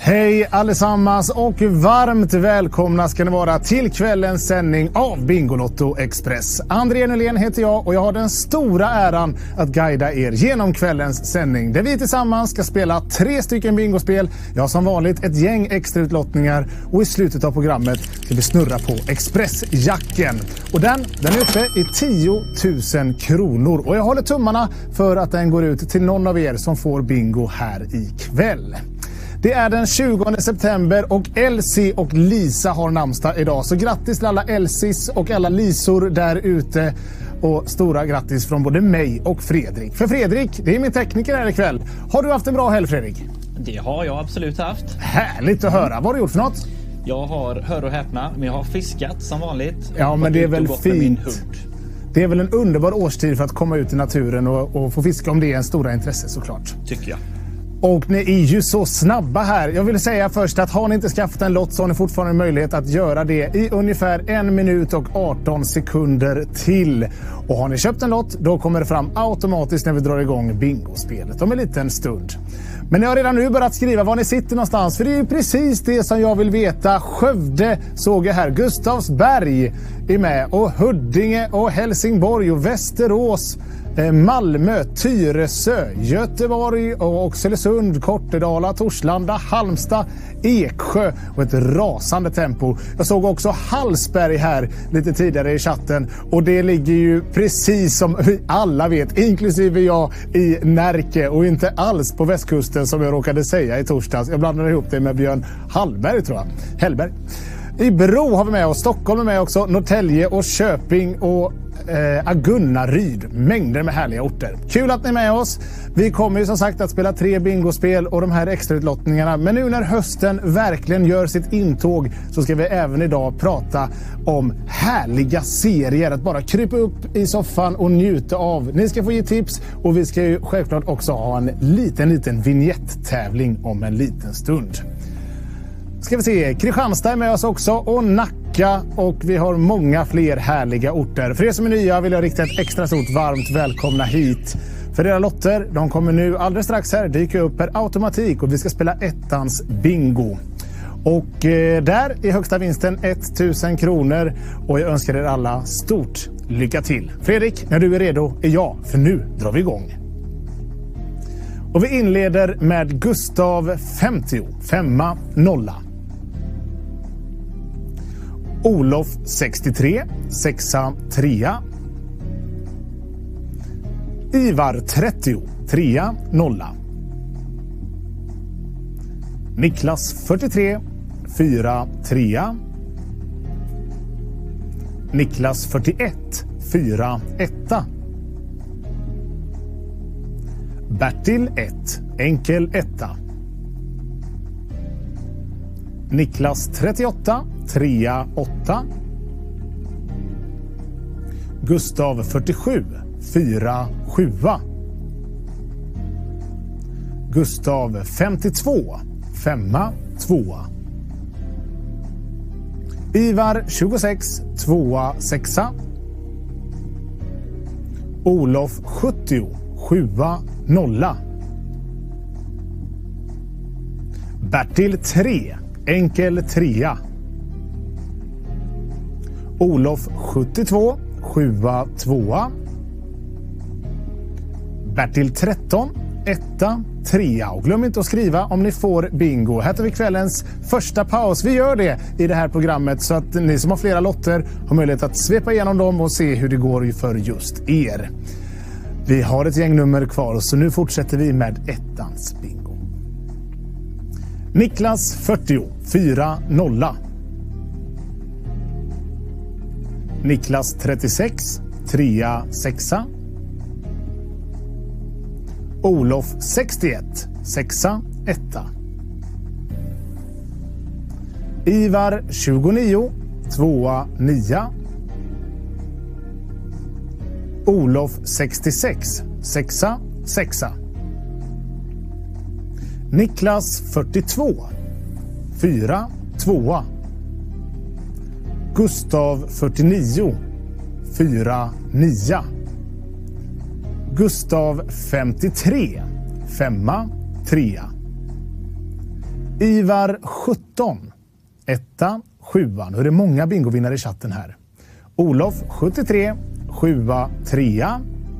Hej allesammans och varmt välkomna ska ni vara till kvällens sändning av Bingolotto Express. André Nylén heter jag och jag har den stora äran att guida er genom kvällens sändning. Där vi tillsammans ska spela 3 stycken bingospel. Jag har som vanligt ett gäng extra utlottningar och i slutet av programmet ska vi snurra på Expressjacken. Och den är uppe i 10 000 kronor och jag håller tummarna för att den går ut till någon av er som får bingo här ikväll. Det är den 20 september och Elsie och Lisa har namnsdag idag. Så grattis till alla Elsies och alla Lisor där ute. Och stora grattis från både mig och Fredrik. För Fredrik, det är min tekniker här ikväll. Har du haft en bra helg, Fredrik? Det har jag absolut haft. Härligt att höra. Vad har du gjort för något? Jag har, hör och häpna, men jag har fiskat som vanligt. Ja, men det är väl fint. Det är väl en underbar årstid för att komma ut i naturen och få fiska om det är en stora intresse såklart. Tycker jag. Och ni är ju så snabba här. Jag vill säga först att har ni inte skaffat en lott så har ni fortfarande möjlighet att göra det i ungefär 1 minut och 18 sekunder till. Och har ni köpt en lott då kommer det fram automatiskt när vi drar igång bingospelet om en liten stund. Men jag har redan nu börjat skriva var ni sitter någonstans för det är ju precis det som jag vill veta. Skövde såg jag här, Gustavsberg är med och Huddinge och Helsingborg och Västerås, Malmö, Tyresö, Göteborg och Oxelösund, Kortedala, Torslanda, Halmstad, Eksjö och ett rasande tempo. Jag såg också Hallsberg här lite tidigare i chatten och det ligger ju precis som vi alla vet, inklusive jag, i Närke och inte alls på västkusten som jag råkade säga i torsdags. Jag blandade ihop det med Björn Hallberg tror jag. Hellberg. I Bro har vi med oss, Stockholm är med också, Norrtälje och Köping och Agunnaryd. Mängder med härliga orter. Kul att ni är med oss. Vi kommer ju som sagt att spela 3 bingospel och de här extra utlottningarna. Men nu när hösten verkligen gör sitt intåg så ska vi även idag prata om härliga serier. Att bara krypa upp i soffan och njuta av. Ni ska få ge tips och vi ska ju självklart också ha en liten vignettävling om en liten stund. Ska vi se, Kristianstad är med oss också och Nacka och vi har många fler härliga orter. För er som är nya vill jag rikta ett extra stort varmt välkomna hit. För era lotter, de kommer nu alldeles strax här dyka upp per automatik och vi ska spela ettans bingo. Och där är högsta vinsten 1000 kronor och jag önskar er alla stort lycka till. Fredrik, när du är redo är jag, för nu drar vi igång. Och vi inleder med Gustav 50, 5-0. Olof 63, 6-3. Ivar 30, 3-0. Niklas 43, 4-3. Niklas 41, 4-1. Bertil 1, enkel 1. Niklas 38, 3-8. Gustav 47, 4-7. Gustav 52, 5-2. Ivar 26, 2-6. Olof 70, 7-0. Bertil 3, enkel 3. Olof 72, 7-2. Bertil 13, 1-3. Och glöm inte att skriva om ni får bingo. Här tar vi kvällens första paus. Vi gör det i det här programmet så att ni som har flera lotter har möjlighet att svepa igenom dem och se hur det går för just er. Vi har ett gäng nummer kvar så nu fortsätter vi med ettans bingo. Niklas 40, 4-0. Niklas 36, 3-6. Olof 61, 6-1. Ivar 29, 2-9. Olof 66, 6-6. Niklas 42, 4-2. Gustav 49, 4-9. Gustav 53, 5-3. Ivar 17. Etta, 7:an. Nu är det många bingovinnare i chatten här. Olof 73. 7:a, 3:a.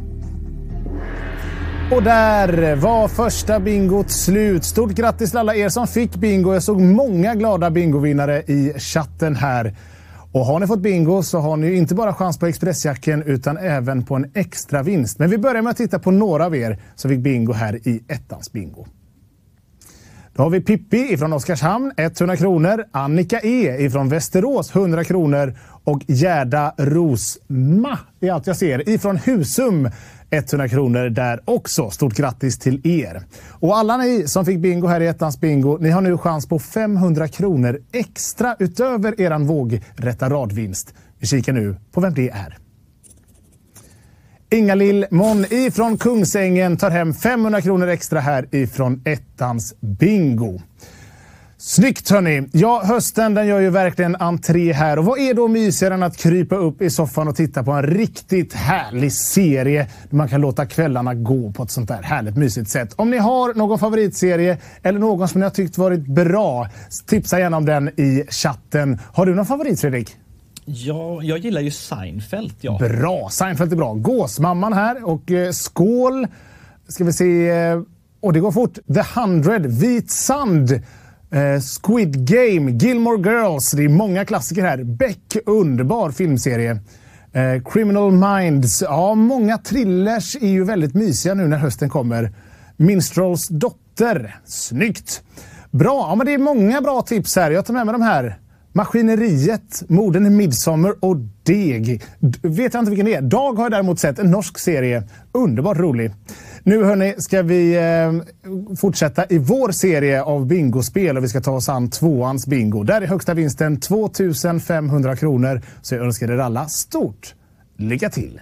Och där var första bingot slut. Stort grattis till alla er som fick bingo. Jag såg många glada bingovinnare i chatten här. Och har ni fått bingo så har ni inte bara chans på expressjacken utan även på en extra vinst. Men vi börjar med att titta på några av er som fick bingo här i ettans bingo. Då har vi Pippi från Oskarshamn, 100 kronor. Annika E från Västerås, 100 kronor. Och Gerda Rosma, det är allt jag ser, ifrån Husum, 100 kronor där också. Stort grattis till er. Och alla ni som fick bingo här i ettans bingo, ni har nu chans på 500 kronor extra utöver eran vågrätta radvinst. Vi kikar nu på vem det är. Inga-Lill Mon ifrån Kungsängen tar hem 500 kronor extra här ifrån ettans bingo. Snyggt hörni! Ja, hösten den gör ju verkligen entré här. Och vad är då mysigare än att krypa upp i soffan och titta på en riktigt härlig serie där man kan låta kvällarna gå på ett sånt där härligt mysigt sätt. Om ni har någon favoritserie eller någon som ni har tyckt varit bra, tipsa gärna om den i chatten. Har du någon favorit, Fredrik? Ja, jag gillar ju Seinfeld. Ja. Bra, Seinfeld är bra. Gåsmamman här och skål. Ska vi se. Och det går fort. The 100, Vit sand. Squid Game, Gilmore Girls. Det är många klassiker här. Beck, underbar filmserie. Criminal Minds. Ja, många thrillers är ju väldigt mysiga nu när hösten kommer. Minstrels dotter. Snyggt. Bra, ja, men det är många bra tips här. Jag tar med mig de här. Maskineriet, Morden i Midsommar och Deg. Vet jag inte vilken det är. Dag har jag däremot sett, en norsk serie. Underbart rolig. Nu hörni ska vi fortsätta i vår serie av bingospel och vi ska ta oss an tvåans bingo. Där är högsta vinsten 2500 kronor. Så jag önskar er alla stort lycka till.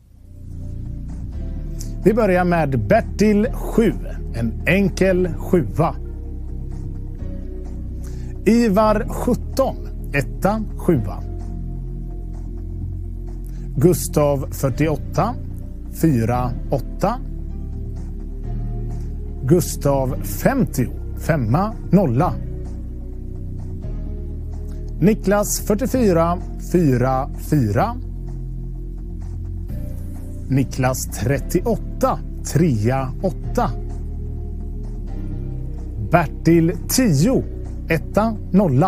Vi börjar med Bertil 7. En enkel 7:a. Ivar 17, 1:a, 7:a. Gustav 48, 4, 8. Gustav 50, 5, 0. Niklas 44, 4, 4. Niklas 38, 3, 8. Bertil 10, 1, 0.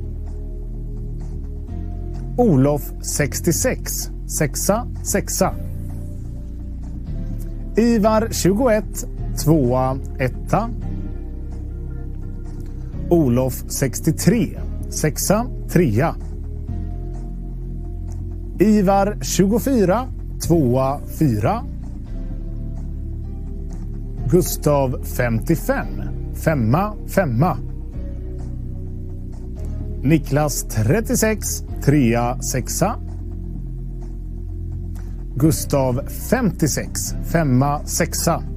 Olof 66, 6, 6. Ivar 21, 2, 1. Olof 63, 6, 3. Ivar 24, 2, 4. Gustav 55, 5, 5. Niklas 36, 3, 6. Gustav 56, 5, 6.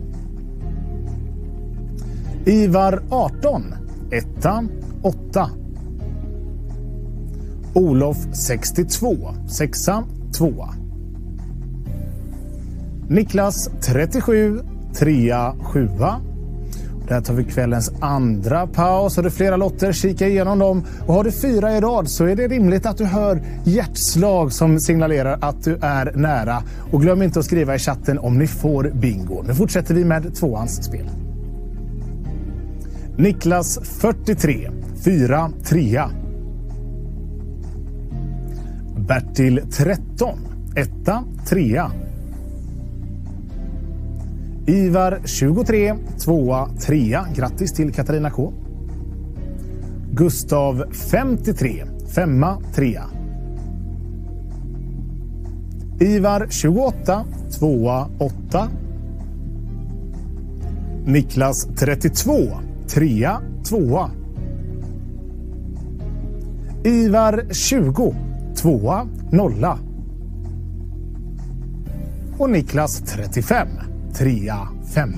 Ivar 18, 1, 8. Olof 62, 6, 2. Niklas 37, 3, 7. Där tar vi kvällens andra paus. Har du flera lotter, kika igenom dem. Och har du 4 i rad så är det rimligt att du hör hjärtslag som signalerar att du är nära. Och glöm inte att skriva i chatten om ni får bingo. Nu fortsätter vi med tvåans spel. Niklas 43, 4, 3. Bertil 13, 1, 3. Ivar 23, 2, 3. Grattis till Katarina K. Gustav 53, 5, 3. Ivar 28, 2, 8. Niklas 32, 3, 2. Ivar 20, 2, 0. Och Niklas 35, 3, 5.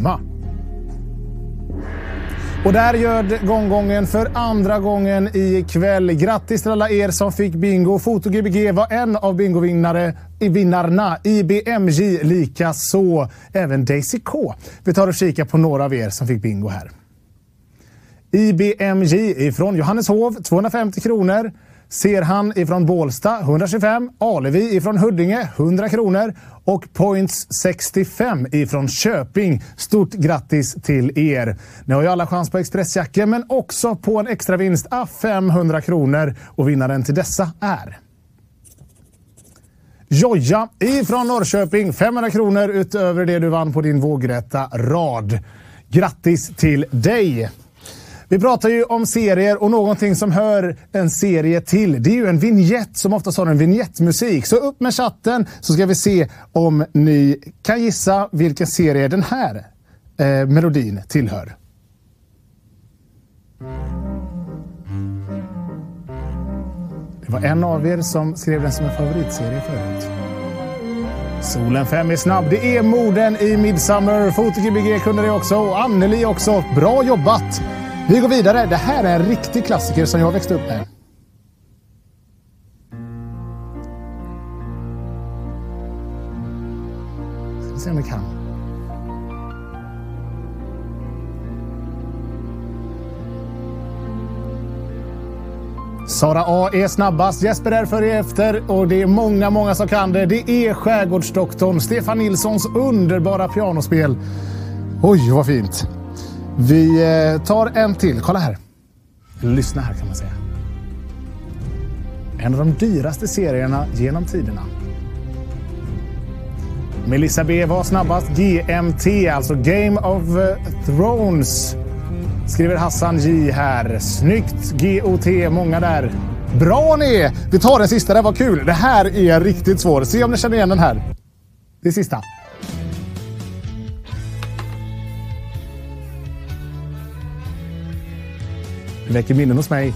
Och där gör gången för andra gången i kväll. Grattis till alla er som fick bingo. FotoGBG var en av bingovinnarna. IBMJ lika så. Även Daisy K. Vi tar och kika på några av er som fick bingo här. IBMJ ifrån Johanneshov 250 kronor. Ser han ifrån Bålsta 125, Alevi ifrån Huddinge 100 kronor och Points 65 ifrån Köping. Stort grattis till er. Ni har ju alla chans på Expressjackor men också på en extra vinst av 500 kronor och vinnaren till dessa är Joja ifrån Norrköping, 500 kronor utöver det du vann på din vågrätta rad. Grattis till dig! Vi pratar ju om serier och någonting som hör en serie till. Det är ju en vignett som ofta har en vignettmusik. Så upp med chatten så ska vi se om ni kan gissa vilken serie den här melodin tillhör. Det var en av er som skrev den som en favoritserie förut. Solen 5 är snabb. Det är morden i Midsummer. Fotogbg kunde det också och Anneli också. Bra jobbat! Vi går vidare. Det här är en riktig klassiker som jag växte upp med. Ska vi se om vi kan. Sara A är snabbast. Jesper är före efter. Och det är många som kan det. Det är Skärgårdsdoktorn Stefan Nilssons underbara pianospel. Oj, vad fint. Vi tar en till. Kolla här. Lyssna här kan man säga. En av de dyraste serierna genom tiderna. Melissa B var snabbast. GMT, alltså Game of Thrones. Skriver Hassan J här. Snyggt. GOT, många där. Bra ni! Vi tar den sista, det var kul. Det här är riktigt svårt. Se om ni känner igen den här. Det är sista. Det väcker minnen hos mig.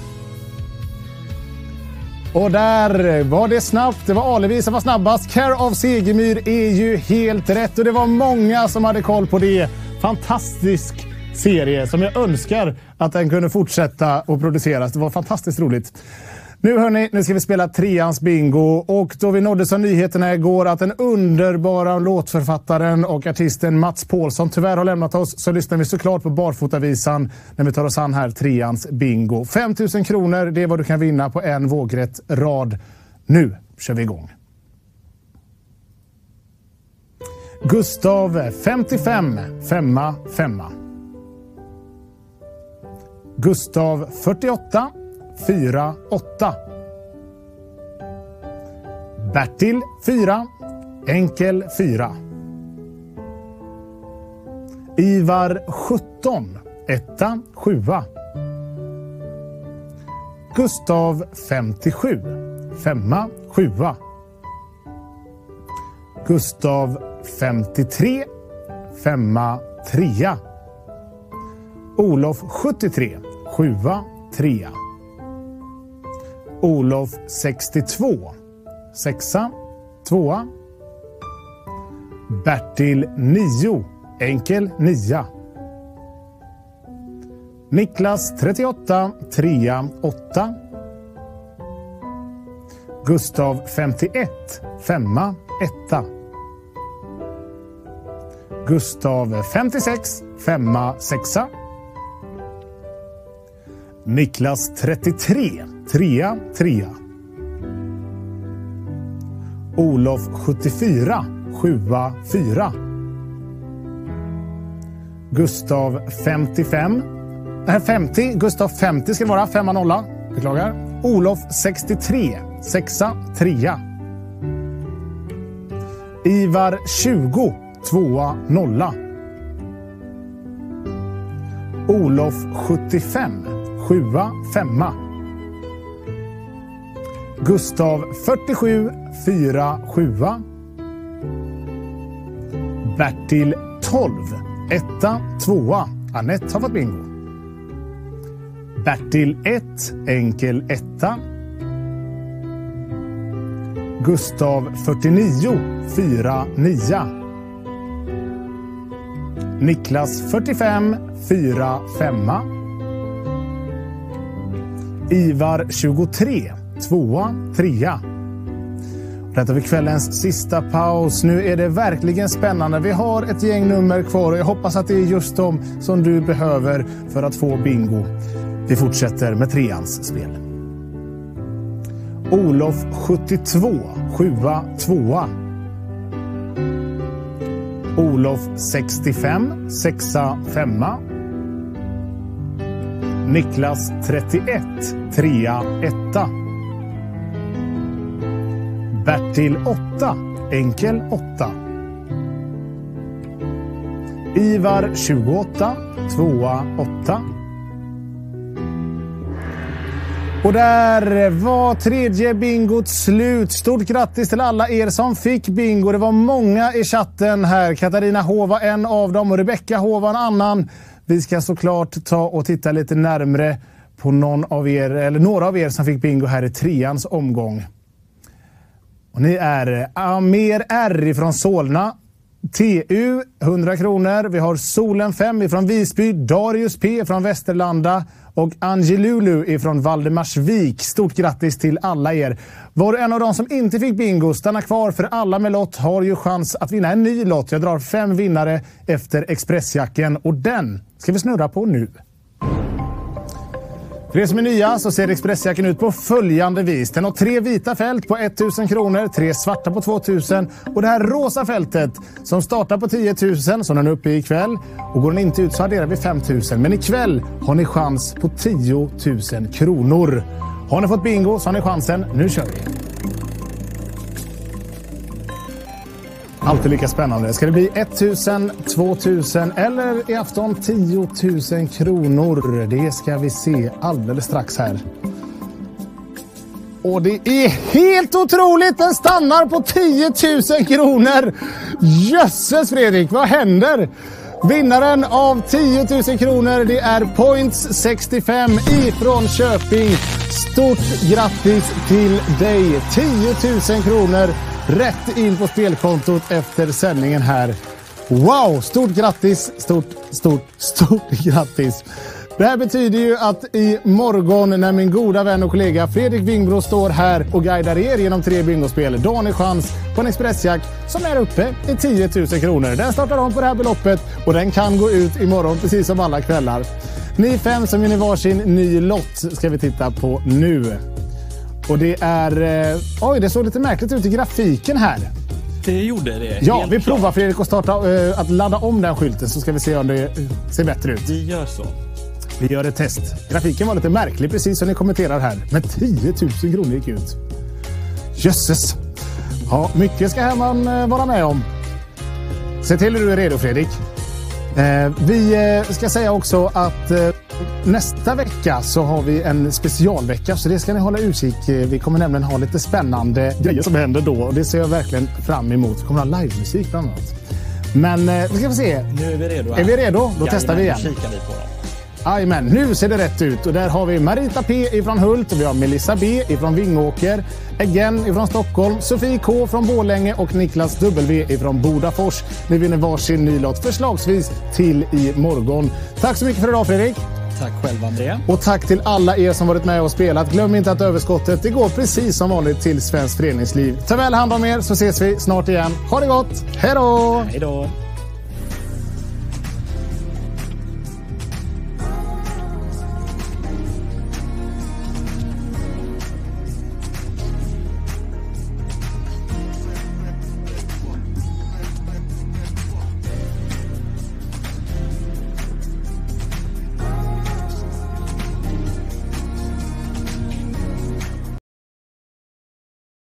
Och där var det snabbt. Det var Alevi som var snabbast. Care of Segemyhr är ju helt rätt. Och det var många som hade koll på det. Fantastisk serie som jag önskar att den kunde fortsätta och produceras. Det var fantastiskt roligt. Nu hörni, nu ska vi spela treans bingo och då vi nåddes av nyheterna igår att den underbara låtförfattaren och artisten Mats Paulsson tyvärr har lämnat oss, så lyssnar vi såklart på barfotavisan när vi tar oss an här treans bingo. 5 000 kronor, det är vad du kan vinna på en vågrätt rad. Nu kör vi igång. Gustav 55, 5. Gustav 48, 4-8. Bertil 4, enkel 4. Ivar 17, 1-7. Gustav 57, 5-7. Gustav 53, 5-3. Olof 73, 7-3. Olof 62, 6-2. Bertil 9, enkel 9. Niklas 38, 3-8. Gustav 51, 5-1. Gustav 56, 5-6. Niklas 33, 3-3. Olof 74, 7-4. Gustav 55, 50, Gustav 50 ska det vara, 5-0. Beklagar. Olof 63, 6-3. Ivar 20, 2-0. Olof 75, 7-5. Gustav 47, 4-7. Bertil 12, 1-2. Annette har fått bingo. Bertil 1, enkel 1. Gustav 49, 4-9. Niklas 45, 4-5. Ivar 23, 2-3. Rätt över kvällens sista paus. Nu är det verkligen spännande. Vi har ett gäng nummer kvar och jag hoppas att det är just de som du behöver för att få bingo. Vi fortsätter med treans spel. Olof 72, 7a, 2a. Olof 65, 6a, 5a. Niklas 31, 3a, 1a. Bertil 8, enkel 8. Ivar 28, 2a, 8. Och där var tredje bingot slut. Stort grattis till alla er som fick bingo. Det var många i chatten här. Katarina H var en av dem och Rebecka H var en annan. Vi ska såklart ta och titta lite närmre på någon av er, eller några av er som fick bingo här i treans omgång. Och ni är Amer R ifrån Solna, TU 100 kronor. Vi har Solen 5 ifrån Visby, Darius P från Västerlanda och Angelulu ifrån Valdemarsvik. Stort grattis till alla er. Var du en av dem som inte fick bingo, stanna kvar för alla med lott har ju chans att vinna en ny lott. Jag drar 5 vinnare efter Expressjacken och den ska vi snurra på nu. För er som är nya så ser Expressjacken ut på följande vis. Den har 3 vita fält på 1000 kronor, 3 svarta på 2000 och det här rosa fältet som startar på 10 000 som den är uppe i ikväll. Och går den inte ut så adderar vi 5000. Men ikväll har ni chans på 10 000 kronor. Har ni fått bingo så har ni chansen. Nu kör vi! Alltid lika spännande. Ska det bli 1000, 2000 eller i afton 10 000 kronor? Det ska vi se alldeles strax här. Och det är helt otroligt! Den stannar på 10 000 kronor! Jösses Fredrik, vad händer? Vinnaren av 10 000 kronor det är Points 65 ifrån Köping. Stort grattis till dig! 10 000 kronor rätt in på spelkontot efter sändningen här. Wow, stort grattis, stort grattis. Det här betyder ju att i morgon när min goda vän och kollega Fredrik Wingbro står här och guidar er genom 3 bingospel, då har ni chans på en expressjack som är uppe i 10 000 kronor. Den startar om på det här beloppet och den kan gå ut imorgon precis som alla kvällar. Ni 5 som vinner varsin ny lott ska vi titta på nu. Och det är... oj, det såg lite märkligt ut i grafiken här. Det gjorde det. Ja, vi provar Fredrik att starta att ladda om den skylten så ska vi se om det ser bättre ut. Vi gör så. Vi gör ett test. Grafiken var lite märklig precis som ni kommenterar här. Men 10 000 kronor gick ut. Jösses. Ja, mycket ska man vara med om. Se till hur du är redo Fredrik. Vi ska säga också att nästa vecka så har vi en specialvecka så det ska ni hålla utkik. Vi kommer nämligen ha lite spännande grejer som händer då och det ser jag verkligen fram emot. Vi kommer ha livemusik bland annat. Men vi ska få se. Nu är vi redo. Är vi redo? Då testar vi igen. Kikar vi på dem. Jajamän, nu ser det rätt ut och där har vi Marita P ifrån Hult och vi har Melissa B ifrån Vingåker, Again ifrån Stockholm, Sofie K från Borlänge och Niklas W ifrån Bodafors. Ni vinner varsin ny lott förslagsvis till i morgon. Tack så mycket för idag Fredrik. Tack själv André. Och tack till alla er som varit med och spelat. Glöm inte att överskottet det går precis som vanligt till Svenskt Föreningsliv. Ta väl hand om er så ses vi snart igen. Ha det gott. Hej då! Hej då!